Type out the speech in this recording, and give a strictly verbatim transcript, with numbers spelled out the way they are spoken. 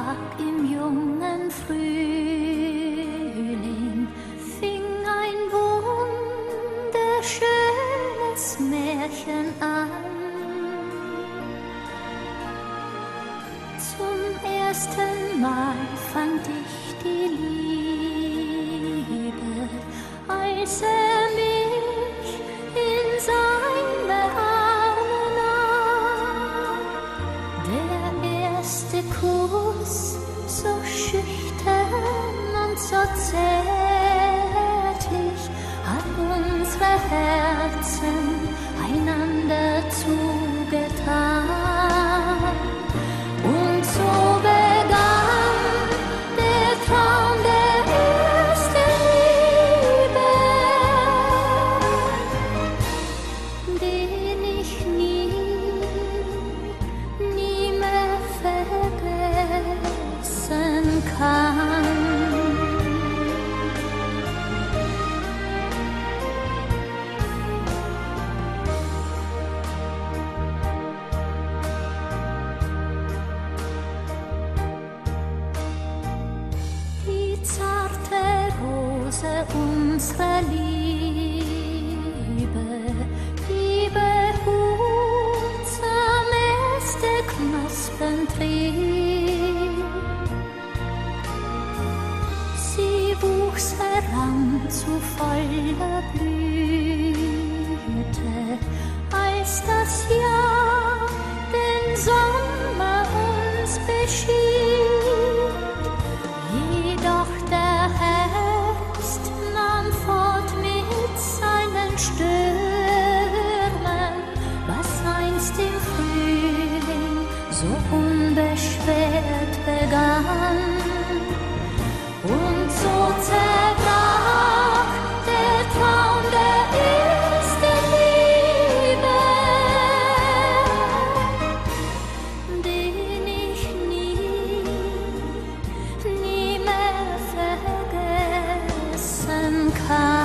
Tag im jungen Frühling fing ein wunderschönes Märchen an. Zum ersten Mal fand ich die Liebe, als er mich in seine Arme nahm. Der erste Kuss, so schüchtern und so zärtlich, hat unsere Herzen einander zugetan. Und so begann der Traum der ersten Liebe, den ich nie, nie mehr vergessen kann. Unsere Liebe, die behutsam erste Knospen trieb. Sie wuchs heran zu voller Blüte, als das Jahr den Sommer uns beschied. Jedoch der Herbst nahm fort mit seinen Stürmen, was einst im Frühling so unbeschwert begann. Und so zerbrach der Traum der ersten Liebe, den ich nie, nie mehr vergessen kann.